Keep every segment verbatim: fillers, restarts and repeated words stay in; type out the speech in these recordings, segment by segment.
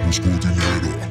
busco dinero.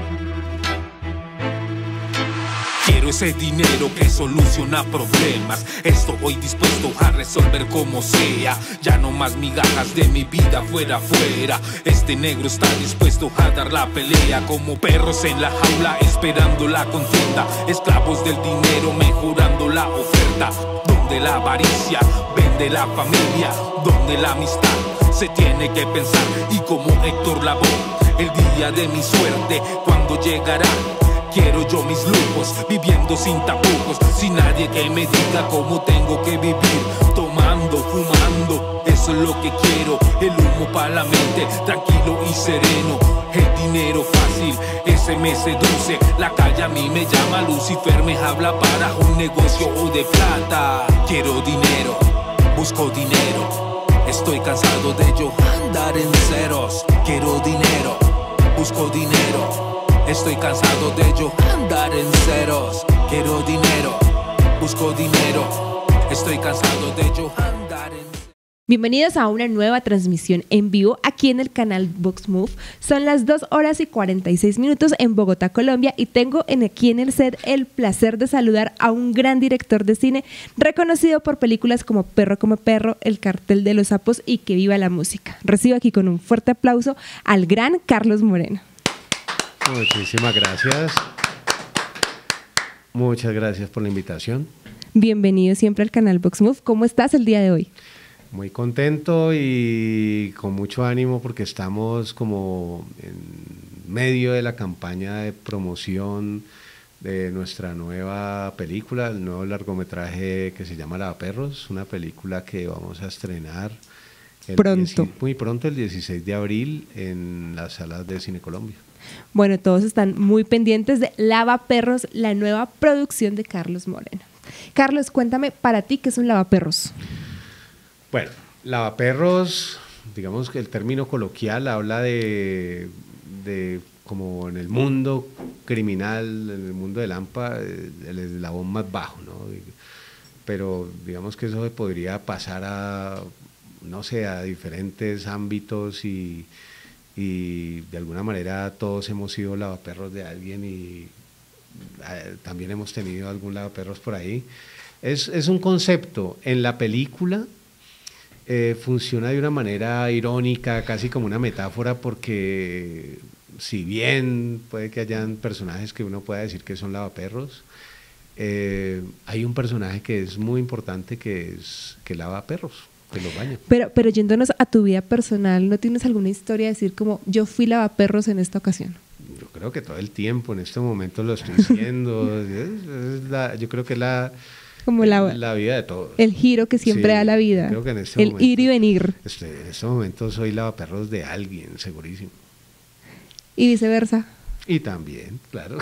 Quiero ese dinero que soluciona problemas. Estoy dispuesto a resolver como sea. Ya no más migajas de mi vida fuera fuera. Este negro está dispuesto a dar la pelea. Como perros en la jaula esperando la contienda. Esclavos del dinero mejorando la oferta. Donde la avaricia vende la familia. Donde la amistad se tiene que pensar. Y como Héctor Lavoe, el día de mi suerte, ¿cuándo llegará? Quiero yo mis lujos, viviendo sin tapujos, sin nadie que me diga cómo tengo que vivir. Tomando, fumando, eso es lo que quiero. El humo para la mente, tranquilo y sereno. El dinero fácil, ese me seduce. La calle a mí me llama, Lucifer me habla para un negocio de plata. Quiero dinero, busco dinero. Estoy cansado de yo andar en ceros. Quiero dinero, busco dinero. Estoy cansado de yo andar en ceros. Quiero dinero, busco dinero. Estoy cansado de yo andar en... Bienvenidos a una nueva transmisión en vivo aquí en el canal VoxMove. Son las dos horas y cuarenta y seis minutos en Bogotá, Colombia, y tengo en, aquí en el set el placer de saludar a un gran director de cine reconocido por películas como Perro come perro, El cartel de los sapos y Que viva la música. Recibo aquí con un fuerte aplauso al gran Carlos Moreno. Muchísimas gracias. Muchas gracias por la invitación. Bienvenido siempre al canal VoxMove. ¿Cómo estás el día de hoy? Muy contento y con mucho ánimo porque estamos como en medio de la campaña de promoción de nuestra nueva película, el nuevo largometraje que se llama Lavaperros, una película que vamos a estrenar el pronto. muy pronto, el dieciséis de abril, en las salas de Cine Colombia. Bueno, todos están muy pendientes de Lavaperros, la nueva producción de Carlos Moreno. Carlos, cuéntame para ti qué es un lavaperros. Bueno, lavaperros, digamos que el término coloquial habla de, de como en el mundo criminal, en el mundo del AMPA, el eslabón más bajo, ¿no? Pero digamos que eso podría pasar a, no sé, a diferentes ámbitos y... y de alguna manera todos hemos sido lavaperros de alguien y eh, también hemos tenido algún lavaperros por ahí. Es, es un concepto. En la película eh, funciona de una manera irónica, casi como una metáfora, porque si bien puede que hayan personajes que uno pueda decir que son lavaperros, eh, hay un personaje que es muy importante que es que lava perros. Que lo baña. Pero, pero yéndonos a tu vida personal, ¿no tienes alguna historia de decir como yo fui lavaperros en esta ocasión? Yo creo que todo el tiempo, en este momento lo estoy haciendo. es, es la, yo creo que es la, como la, la vida de todos. El giro que siempre sí, da la vida. Creo que en este el momento, ir y venir. Este, en este momento soy lavaperros de alguien, segurísimo. Y viceversa. Y también, claro.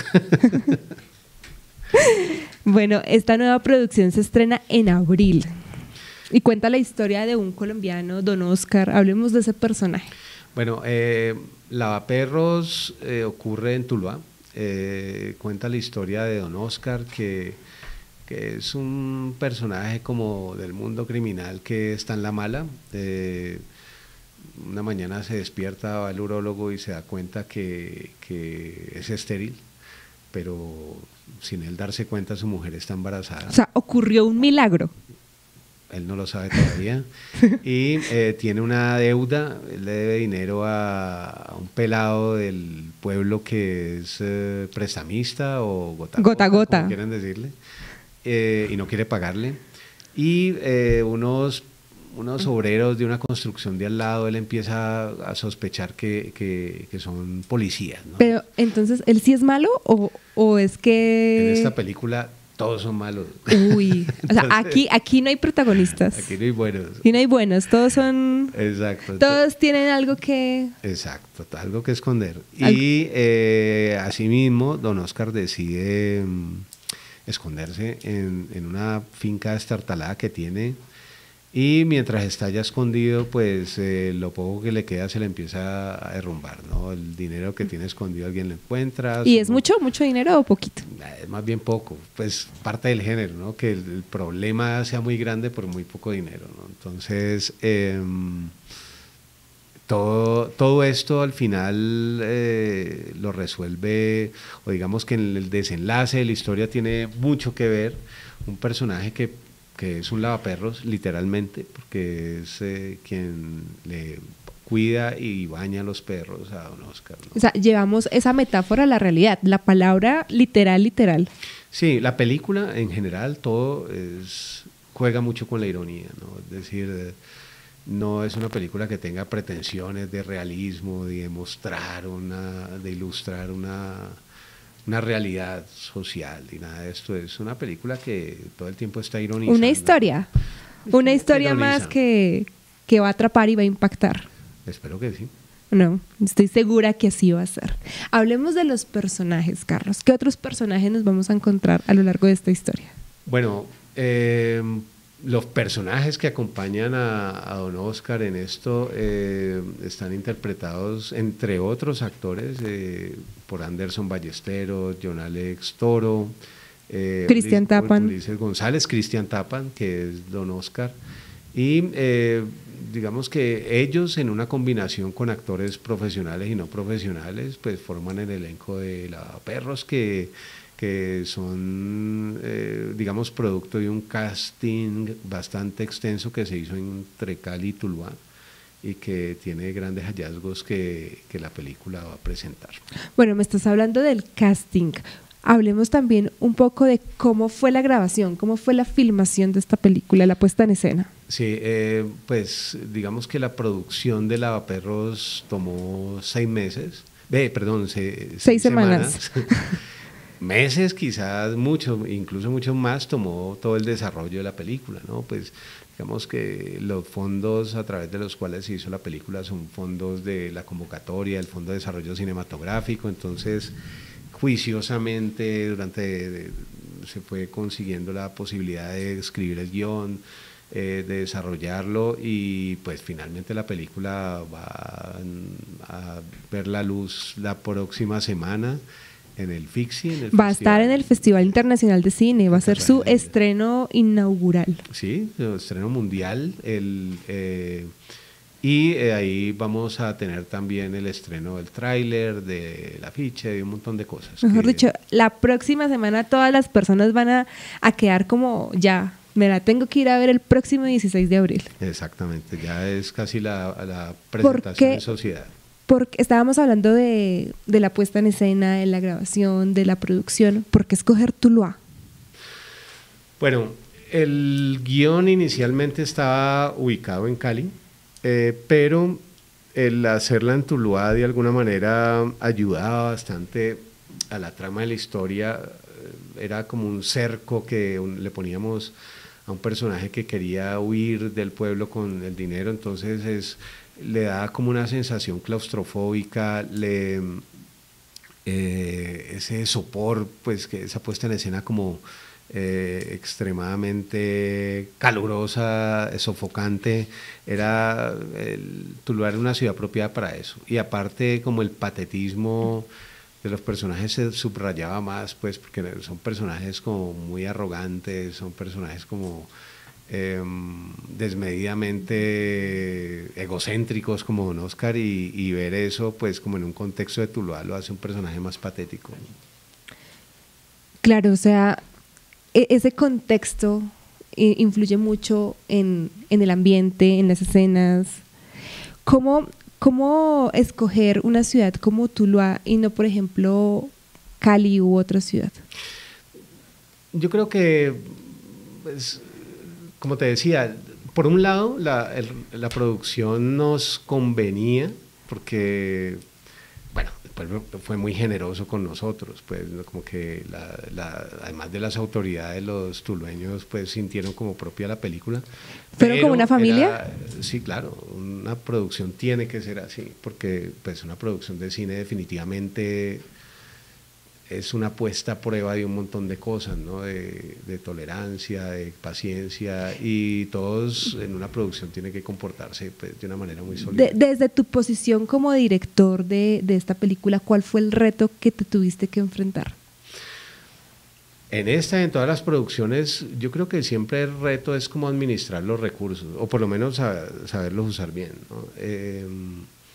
Bueno, esta nueva producción se estrena en abril. Y cuenta la historia de un colombiano, Don Oscar. Hablemos de ese personaje. Bueno, eh, Lavaperros eh, ocurre en Tuluá. Eh, cuenta la historia de Don Oscar, que, que es un personaje como del mundo criminal que está en la mala. Eh, una mañana se despierta, va al urólogo y se da cuenta que, que es estéril, pero sin él darse cuenta su mujer está embarazada. O sea, ocurrió un milagro. Él no lo sabe todavía, y eh, tiene una deuda, él le debe dinero a, a un pelado del pueblo que es eh, prestamista o gota gota, gota, como quieren decirle, eh, y no quiere pagarle, y eh, unos, unos obreros de una construcción de al lado, él empieza a sospechar que, que, que son policías, ¿no? Pero entonces, ¿él sí es malo o, o es que...? En esta película... todos son malos. Uy, o sea, aquí, aquí no hay protagonistas. Aquí no hay buenos. Aquí no hay buenos, todos son... Exacto. Todos tienen algo que... Exacto, algo que esconder. ¿Algo? Y eh, asimismo, Don Oscar decide um, esconderse en, en una finca destartalada que tiene, y mientras está ya escondido, pues eh, lo poco que le queda se le empieza a derrumbar, ¿no? El dinero que tiene escondido alguien lo encuentra. ¿Y es mucho, mucho dinero o poquito? Es más bien poco, pues parte del género, ¿no? Que el, el problema sea muy grande por muy poco dinero, ¿no? Entonces, eh, todo, todo esto al final eh, lo resuelve, o digamos que en el desenlace de la historia tiene mucho que ver un personaje que, que es un lavaperros, literalmente, porque es eh, quien le cuida y baña a los perros a don Oscar, ¿no? O sea, llevamos esa metáfora a la realidad, la palabra literal, literal. Sí, la película en general, todo es, juega mucho con la ironía, ¿no? Es decir, eh, no es una película que tenga pretensiones de realismo, de mostrar una, de ilustrar una, una realidad social y nada de esto. Es una película que todo el tiempo está ironizando. Una historia, una historia Ironiza. más que, que va a atrapar y va a impactar. Espero que sí. No, estoy segura que así va a ser. Hablemos de los personajes, Carlos. ¿Qué otros personajes nos vamos a encontrar a lo largo de esta historia? Bueno, eh, los personajes que acompañan a, a don Oscar en esto eh, están interpretados, entre otros actores, eh, por Anderson Ballesteros, John Alex Toro, eh, Cristian Ulises- Tappan. Ulises González, Cristian Tappan, que es don Oscar, y eh, digamos que ellos en una combinación con actores profesionales y no profesionales, pues forman el elenco de Lavaperros, que que son, eh, digamos, producto de un casting bastante extenso que se hizo entre Cali y Tuluá y que tiene grandes hallazgos que, que la película va a presentar. Bueno, me estás hablando del casting. Hablemos también un poco de cómo fue la grabación, cómo fue la filmación de esta película, la puesta en escena. Sí, eh, pues digamos que la producción de Lavaperros tomó seis meses, eh, perdón, se, seis, Seis semanas. semanas. Meses, quizás mucho, incluso mucho más, tomó todo el desarrollo de la película, ¿no? Pues digamos que los fondos a través de los cuales se hizo la película son fondos de la convocatoria, el Fondo de Desarrollo Cinematográfico, entonces juiciosamente durante de, se fue consiguiendo la posibilidad de escribir el guión, eh, de desarrollarlo y pues finalmente la película va a ver la luz la próxima semana en el FICSI. En el Va festival. a estar en el Festival Internacional de Cine, va a ser su estreno inaugural. Sí, su estreno mundial. El, eh, y eh, ahí vamos a tener también el estreno del tráiler, del afiche, de un montón de cosas. Mejor que, dicho, la próxima semana todas las personas van a, a quedar como ya, me la tengo que ir a ver el próximo dieciséis de abril. Exactamente, ya es casi la, la presentación en sociedad. Porque estábamos hablando de, de la puesta en escena, de la grabación, de la producción. ¿Por qué escoger Tuluá? Bueno, el guión inicialmente estaba ubicado en Cali, eh, pero el hacerla en Tuluá de alguna manera ayudaba bastante a la trama de la historia. Era como un cerco que un, le poníamos a un personaje que quería huir del pueblo con el dinero, entonces es... le da como una sensación claustrofóbica, le, eh, ese sopor, pues que esa puesta en escena como eh, extremadamente calurosa, sofocante, era, el, Tuluá era una ciudad apropiada para eso, y aparte como el patetismo de los personajes se subrayaba más, pues porque son personajes como muy arrogantes, son personajes como... Eh, desmedidamente egocéntricos como don Oscar y, y ver eso pues como en un contexto de Tuluá lo hace un personaje más patético. Claro, o sea, e- ese contexto eh, influye mucho en, en el ambiente, en las escenas. ¿Cómo, ¿Cómo escoger una ciudad como Tuluá y no, por ejemplo, Cali u otra ciudad? Yo creo que pues, como te decía, por un lado la, el, la producción nos convenía porque, bueno, el pueblo fue muy generoso con nosotros, pues como que la, la, además de las autoridades, los tulueños pues sintieron como propia la película. ¿Fueron como una familia? Era, sí, claro, una producción tiene que ser así, porque pues una producción de cine definitivamente... es una puesta a prueba de un montón de cosas, ¿no? de, de tolerancia, de paciencia, y todos en una producción tienen que comportarse pues, de una manera muy sólida. De, desde tu posición como director de, de esta película, ¿cuál fue el reto que te tuviste que enfrentar? En esta, en todas las producciones, yo creo que siempre el reto es como administrar los recursos, o por lo menos a, saberlos usar bien, ¿no? Eh,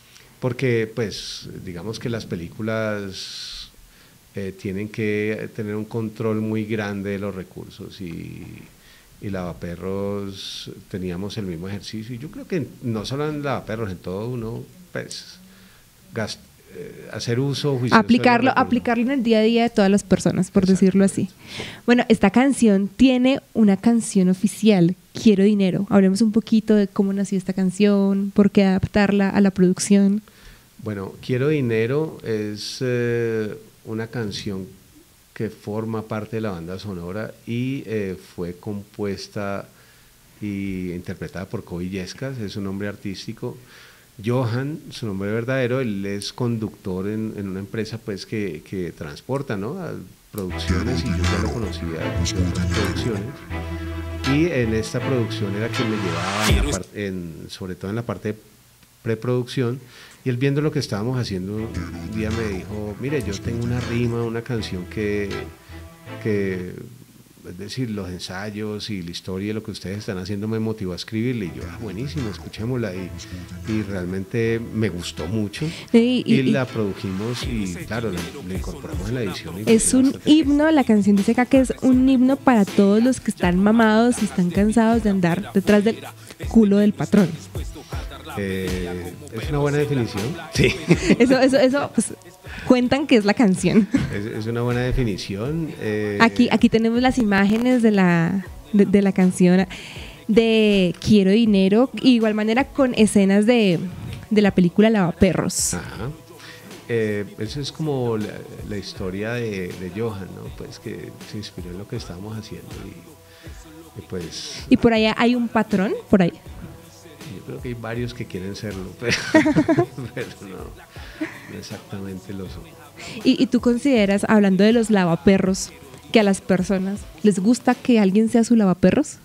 porque pues digamos que las películas eh, tienen que tener un control muy grande de los recursos y, y Lavaperros teníamos el mismo ejercicio y yo creo que no solo en Lavaperros, en todo uno pues gast, eh, hacer uso juicioso aplicarlo, aplicarlo en el día a día de todas las personas, por Exacto. decirlo así. Bueno, esta canción tiene una canción oficial, Quiero Dinero. Hablemos un poquito de cómo nació esta canción, por qué adaptarla a la producción. Bueno, Quiero Dinero es eh, una canción que forma parte de la banda sonora y eh, fue compuesta y interpretada por Kobe Yescas, es un nombre artístico. Johan, su nombre verdadero, él es conductor en, en una empresa pues que, que transporta, ¿no?, a producciones y yo ya lo conocía de otras producciones. Y en esta producción era quien me llevaba, en la parte, en, sobre todo en la parte de preproducción, y él viendo lo que estábamos haciendo, un día me dijo, mire, yo tengo una rima, una canción que, que, es decir, los ensayos y la historia de lo que ustedes están haciendo me motivó a escribirle, y yo, ah, buenísimo, escuchémosla, y, y realmente me gustó mucho, y, y, y la produjimos, y claro, la, la incorporamos en la edición. Y es un himno, la canción dice acá que es un himno para todos los que están mamados y están cansados de andar detrás del culo del patrón. Eh, es una buena definición. Sí. Eso, eso, eso pues, cuentan que es la canción. Es, es una buena definición. Eh, aquí, aquí tenemos las imágenes de la, de, de la canción de Quiero Dinero, igual manera con escenas de, de la película Lavaperros. Ajá. Eh, eso es como la, la historia de, de Johan, ¿no? Pues que se inspiró en lo que estábamos haciendo y, y pues. Y por allá hay un patrón, por ahí. Yo creo que hay varios que quieren serlo, pero, pero no, no exactamente lo son. ¿Y, ¿Y tú consideras, hablando de los lavaperros, que a las personas les gusta que alguien sea su lavaperros?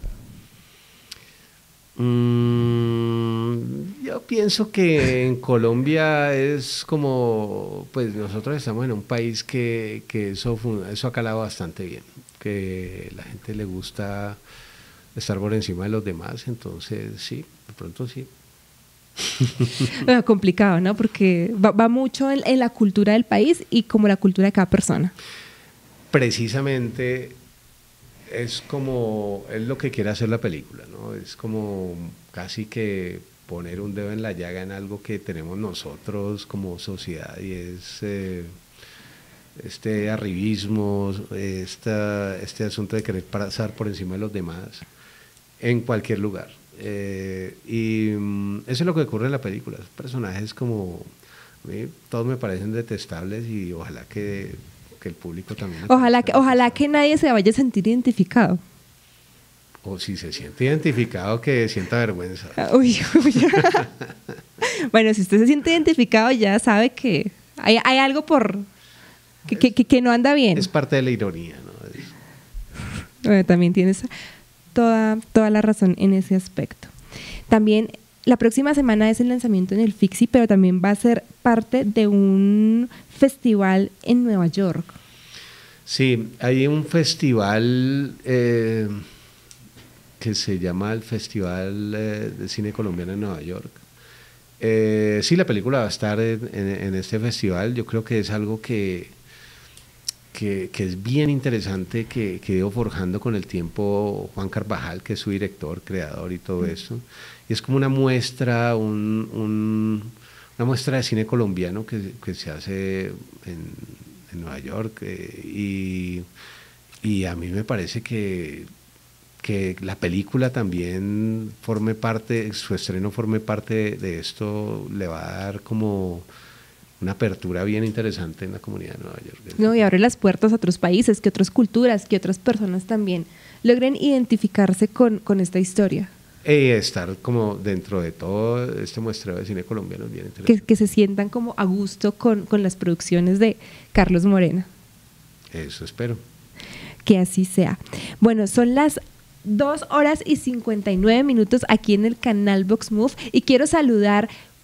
Mm, yo pienso que en Colombia es como, pues nosotros estamos en un país que, que eso, eso ha calado bastante bien, que la gente le gusta estar por encima de los demás, entonces sí, de pronto sí. Bueno, complicado, ¿no? Porque va, va mucho en, en la cultura del país y como la cultura de cada persona. Precisamente es como, es lo que quiere hacer la película, ¿no? Es como casi que poner un dedo en la llaga en algo que tenemos nosotros como sociedad y es eh, este arribismo, esta, este asunto de querer pasar por encima de los demás en cualquier lugar. Eh, y um, eso es lo que ocurre en la película. Los personajes como, a mí, todos me parecen detestables y ojalá que, que el público también. Ojalá que, ojalá que nadie se vaya a sentir identificado. O si se siente identificado, que sienta vergüenza. Uy, uy. Bueno, si usted se siente identificado, ya sabe que hay, hay algo por que, que, que no anda bien. Es parte de la ironía, ¿no? Es... Bueno, también tienes toda, toda la razón en ese aspecto. También la próxima semana es el lanzamiento en el Fixi, pero también va a ser parte de un festival en Nueva York. Sí, hay un festival eh, que se llama el Festival eh, de Cine Colombiano en Nueva York. Eh, sí, la película va a estar en, en, en este festival. Yo creo que es algo que, que, que es bien interesante, que, que he ido forjando con el tiempo Juan Carvajal, que es su director, creador y todo eso. Y es como una muestra, un, un, una muestra de cine colombiano que, que se hace en, en Nueva York. Eh, y, y a mí me parece que que la película también forme parte, su estreno forme parte de esto, le va a dar como una apertura bien interesante en la comunidad de Nueva York. No, y abre las puertas a otros países, que otras culturas, que otras personas también logren identificarse con, con esta historia. Y estar como dentro de todo este muestreo de cine colombiano bien interesante. Que, que se sientan como a gusto con, con las producciones de Carlos Morena. Eso espero. Que así sea. Bueno, son las dos horas y cincuenta y nueve minutos aquí en el canal Vox Move y quiero saludar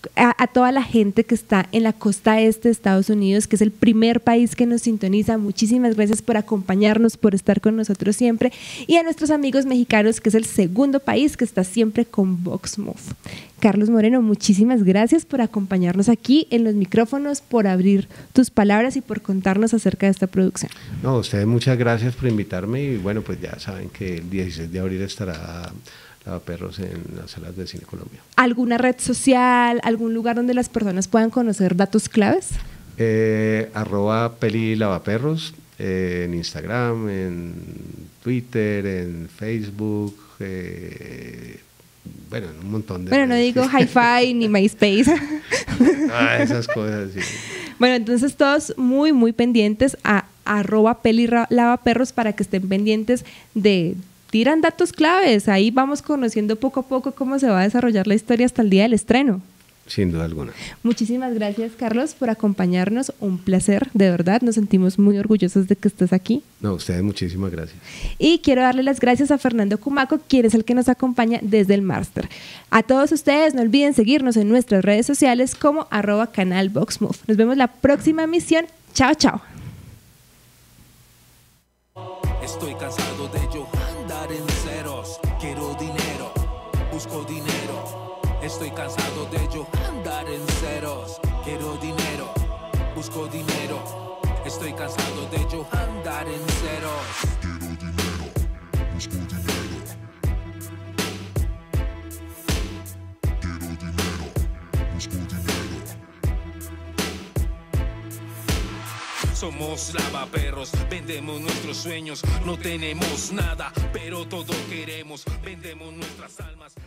A, a toda la gente que está en la costa este de Estados Unidos, que es el primer país que nos sintoniza. Muchísimas gracias por acompañarnos, por estar con nosotros siempre. Y a nuestros amigos mexicanos, que es el segundo país que está siempre con VoxMove. Carlos Moreno, muchísimas gracias por acompañarnos aquí en los micrófonos, por abrir tus palabras y por contarnos acerca de esta producción. No, ustedes muchas gracias por invitarme y bueno, pues ya saben que el dieciséis de abril estará Lavaperros en las salas de Cine Colombia. ¿Alguna red social, algún lugar donde las personas puedan conocer datos claves? Eh, arroba Peli Lavaperros, eh, en Instagram, en Twitter, en Facebook, eh, bueno, en un montón de... Bueno, no digo Hi-Fi ni MySpace. Ah, esas cosas, sí. Bueno, entonces todos muy, muy pendientes a arroba Peli Lavaperros para que estén pendientes de... Tiran datos claves, ahí vamos conociendo poco a poco cómo se va a desarrollar la historia hasta el día del estreno. Sin duda alguna. Muchísimas gracias, Carlos, por acompañarnos. Un placer, de verdad. Nos sentimos muy orgullosos de que estés aquí. No, ustedes muchísimas gracias. Y quiero darle las gracias a Fernando Cumaco, quien es el que nos acompaña desde el máster. A todos ustedes, no olviden seguirnos en nuestras redes sociales como arroba canal VoxMove. Nos vemos la próxima emisión. Chao, chao. Estoy cansado de yo andar en ceros. Quiero dinero, busco dinero. Estoy cansado de yo andar en ceros. Quiero dinero, busco dinero. Estoy cansado de yo andar en ceros. Quiero dinero, busco dinero. Quiero dinero, busco dinero. Somos lavaperros, vendemos nuestros sueños. No tenemos nada, pero todo queremos. Vendemos nuestras almas.